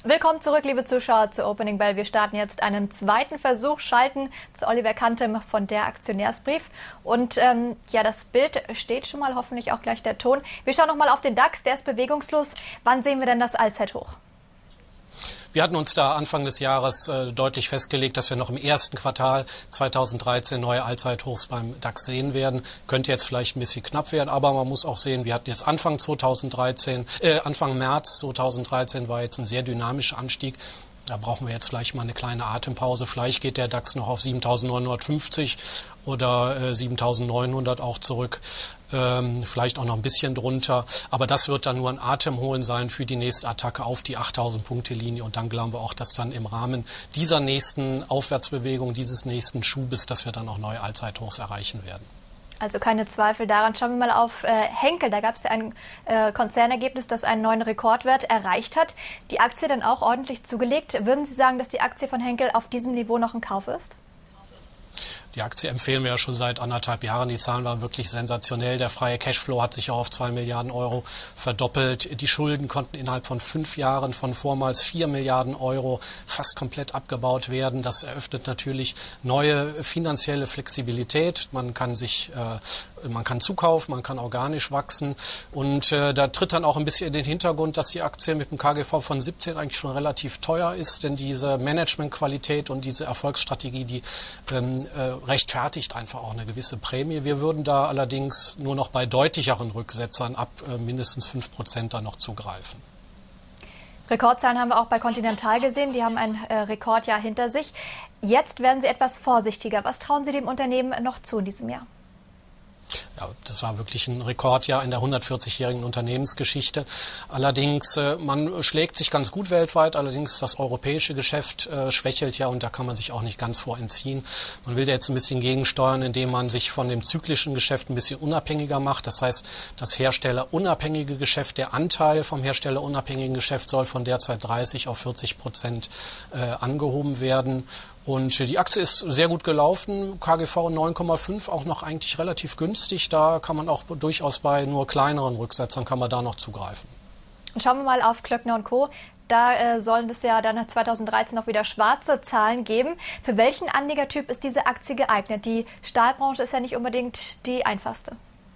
Willkommen zurück, liebe Zuschauer, zu Opening Bell. Wir starten jetzt einen zweiten Versuch, schalten zu Oliver Kantem von der Aktionärsbrief. Und ja, das Bild steht schon mal, hoffentlich auch gleich der Ton. Wir schauen noch mal auf den DAX, der ist bewegungslos. Wann sehen wir denn das Allzeithoch? Wir hatten uns da Anfang des Jahres deutlich festgelegt, dass wir noch im ersten Quartal 2013 neue Allzeithochs beim DAX sehen werden. Könnte jetzt vielleicht ein bisschen knapp werden, aber man muss auch sehen, wir hatten jetzt Anfang März 2013 war jetzt ein sehr dynamischer Anstieg. Da brauchen wir jetzt vielleicht mal eine kleine Atempause. Vielleicht geht der DAX noch auf 7.950 oder 7.900 auch zurück. Vielleicht auch noch ein bisschen drunter. Aber das wird dann nur ein Atemholen sein für die nächste Attacke auf die 8.000-Punkte-Linie. Und dann glauben wir auch, dass dann im Rahmen dieser nächsten Aufwärtsbewegung, dieses nächsten Schubes, dass wir dann auch neue Allzeithochs erreichen werden. Also keine Zweifel daran. Schauen wir mal auf Henkel. Da gab es ja ein Konzernergebnis, das einen neuen Rekordwert erreicht hat. Die Aktie dann auch ordentlich zugelegt. Würden Sie sagen, dass die Aktie von Henkel auf diesem Niveau noch ein Kauf ist? Die Aktie empfehlen wir ja schon seit 1,5 Jahren. Die Zahlen waren wirklich sensationell. Der freie Cashflow hat sich auch auf 2 Milliarden Euro verdoppelt. Die Schulden konnten innerhalb von 5 Jahren von vormals 4 Milliarden Euro fast komplett abgebaut werden. Das eröffnet natürlich neue finanzielle Flexibilität. Man kann zukaufen, man kann organisch wachsen. Und da tritt dann auch ein bisschen in den Hintergrund, dass die Aktie mit dem KGV von 17 eigentlich schon relativ teuer ist. Denn diese Managementqualität und diese Erfolgsstrategie, die rechtfertigt einfach auch eine gewisse Prämie. Wir würden da allerdings nur noch bei deutlicheren Rücksetzern ab mindestens 5% dann noch zugreifen. Rekordzahlen haben wir auch bei Continental gesehen. Die haben ein Rekordjahr hinter sich. Jetzt werden Sie etwas vorsichtiger. Was trauen Sie dem Unternehmen noch zu in diesem Jahr? Ja, das war wirklich ein Rekordjahr in der 140-jährigen Unternehmensgeschichte. Allerdings, man schlägt sich ganz gut weltweit. Allerdings das europäische Geschäft schwächelt ja und da kann man sich auch nicht ganz vor entziehen. Man will da jetzt ein bisschen gegensteuern, indem man sich von dem zyklischen Geschäft ein bisschen unabhängiger macht. Das heißt, das herstellerunabhängige Geschäft, der Anteil vom herstellerunabhängigen Geschäft soll von derzeit 30 auf 40% angehoben werden. Und die Aktie ist sehr gut gelaufen, KGV 9,5, auch noch eigentlich relativ günstig. Da kann man auch durchaus bei nur kleineren Rücksetzern kann man da noch zugreifen. Und schauen wir mal auf Klöckner & Co. Da sollen es ja dann 2013 auch wieder schwarze Zahlen geben. Für welchen Anlegertyp ist diese Aktie geeignet? Die Stahlbranche ist ja nicht unbedingt die einfachste.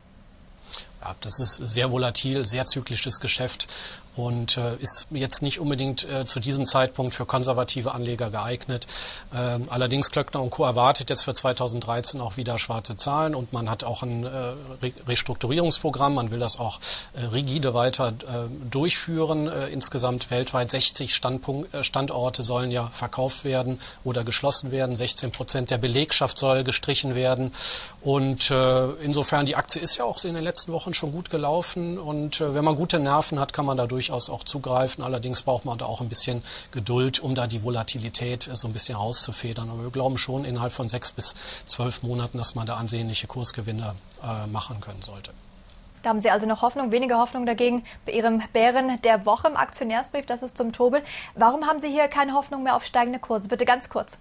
Ja, das ist sehr volatil, sehr zyklisches Geschäft und ist jetzt nicht unbedingt zu diesem Zeitpunkt für konservative Anleger geeignet. Allerdings Klöckner & Co. erwartet jetzt für 2013 auch wieder schwarze Zahlen und man hat auch ein Restrukturierungsprogramm. Man will das auch rigide weiter durchführen. Insgesamt weltweit 60 Standorte sollen ja verkauft werden oder geschlossen werden. 16% der Belegschaft soll gestrichen werden. Und insofern, die Aktie ist ja auch in den letzten Wochen schon gut gelaufen. Und wenn man gute Nerven hat, kann man da durchaus auch zugreifen. Allerdings braucht man da auch ein bisschen Geduld, um da die Volatilität so ein bisschen rauszufedern. Aber wir glauben schon innerhalb von 6 bis 12 Monaten, dass man da ansehnliche Kursgewinne machen können sollte. Da haben Sie also noch Hoffnung, weniger Hoffnung dagegen bei Ihrem Bären der Woche im Aktionärsbrief, das ist zum Tobel. Warum haben Sie hier keine Hoffnung mehr auf steigende Kurse? Bitte ganz kurz.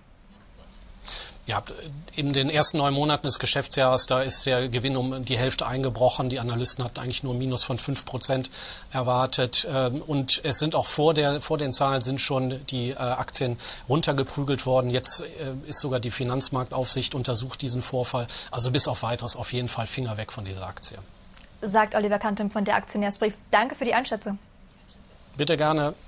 Ja, in den ersten 9 Monaten des Geschäftsjahres, da ist der Gewinn um die Hälfte eingebrochen. Die Analysten hatten eigentlich nur ein Minus von 5% erwartet. Und es sind auch vor den Zahlen sind schon die Aktien runtergeprügelt worden. Jetzt ist sogar die Finanzmarktaufsicht untersucht diesen Vorfall. Also bis auf Weiteres auf jeden Fall Finger weg von dieser Aktie. Sagt Oliver Kantem von der Aktionärsbrief. Danke für die Einschätzung. Bitte gerne.